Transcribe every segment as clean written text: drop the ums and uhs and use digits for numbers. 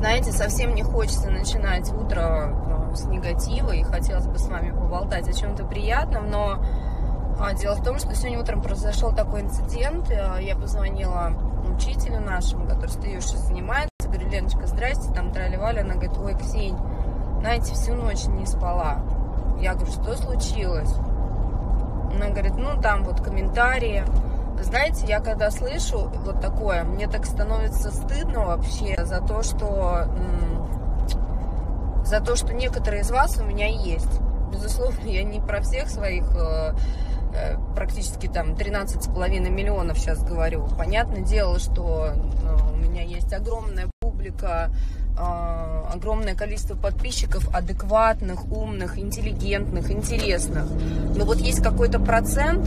Знаете, совсем не хочется начинать утро с негатива, и хотелось бы с вами поболтать о чем-то приятном, но дело в том, что сегодня утром произошел такой инцидент. Я позвонила учителю нашему, который с Таюшей сейчас занимается, говорю: Леночка, здрасте, там трали-вали. Она говорит: ой, Ксень, знаете, всю ночь не спала. Я говорю: что случилось? Она говорит: ну, там вот комментарии. Знаете, я когда слышу вот такое, мне так становится стыдно вообще за то, что некоторые из вас у меня есть. Безусловно, я не про всех своих практически там 13,5 миллионов сейчас говорю. Понятное дело, что у меня есть огромная публика, огромное количество подписчиков адекватных, умных, интеллигентных, интересных. Но вот есть какой-то процент,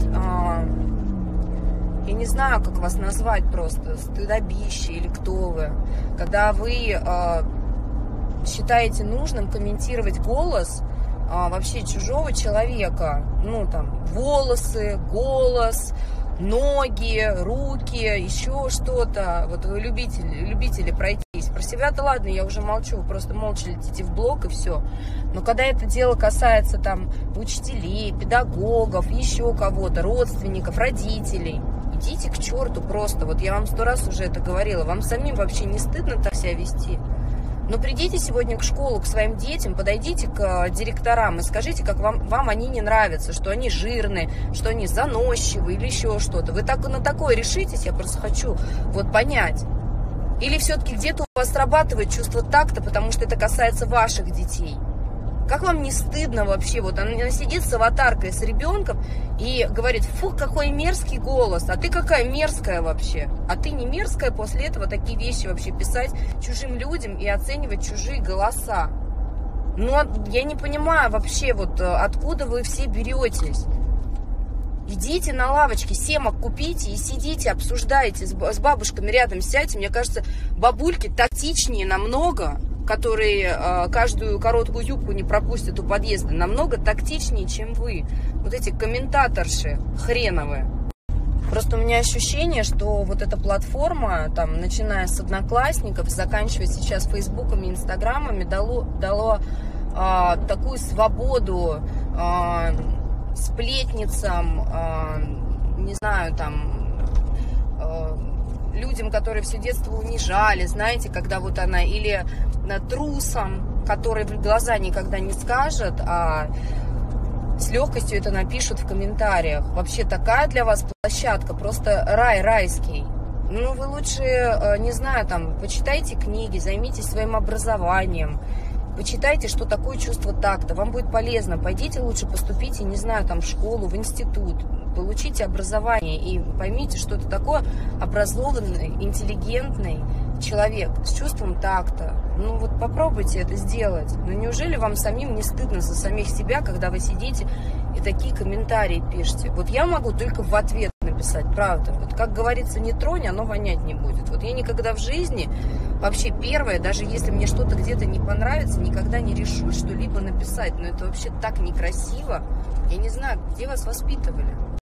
я не знаю, как вас назвать, просто стыдобище или кто вы, когда вы считаете нужным комментировать голос вообще чужого человека, ну там волосы, голос, ноги, руки, еще что-то. Вот вы любители пройтись. Про себя-то ладно, я уже молчу, просто молча летите в блок и все. Но когда это дело касается там учителей, педагогов, еще кого-то, родственников, родителей, идите к черту просто. Вот я вам 100 раз уже это говорила. Вам самим вообще не стыдно так себя вести? Но придите сегодня к школу, к своим детям, подойдите к директорам и скажите, как вам они не нравятся, что они жирные, что они заносчивые или еще что-то. Вы так на такое решитесь? Я просто хочу вот понять. Или все-таки где-то у вас срабатывает чувство такта, потому что это касается ваших детей? Как вам не стыдно вообще? Вот она сидит с аватаркой, с ребенком и говорит: фу, какой мерзкий голос, а ты какая мерзкая вообще. А ты не мерзкая после этого такие вещи вообще писать чужим людям и оценивать чужие голоса. Ну, я не понимаю вообще, вот откуда вы все беретесь. Идите на лавочке, семок купите и сидите, обсуждайте, с бабушками рядом сядьте. Мне кажется, бабульки тактичнее намного, которые каждую короткую юбку не пропустят у подъезда, намного тактичнее, чем вы. Вот эти комментаторши хреновые. Просто у меня ощущение, что вот эта платформа, там, начиная с Одноклассников, заканчивая сейчас Фейсбуками, Инстаграмами, дало такую свободу сплетницам, не знаю, там, людям, которые все детство унижали, знаете, когда вот она, или трусам, который в глаза никогда не скажет, а с легкостью это напишут в комментариях. Вообще такая для вас площадка, просто рай райский. Ну, вы лучше, не знаю, там, почитайте книги, займитесь своим образованием, почитайте, что такое чувство такта, вам будет полезно. Пойдите лучше, поступите, не знаю, там, в школу, в институт, получите образование и поймите, что это такое образованный, интеллигентный человек с чувством такта. Ну вот попробуйте это сделать. Но неужели вам самим не стыдно за самих себя, когда вы сидите и такие комментарии пишете? Вот я могу только в ответ написать, правда. Вот как говорится, не тронь, оно вонять не будет. Вот я никогда в жизни, вообще первое, даже если мне что-то где-то не понравится, никогда не решусь что-либо написать. Но это вообще так некрасиво. Я не знаю, где вас воспитывали.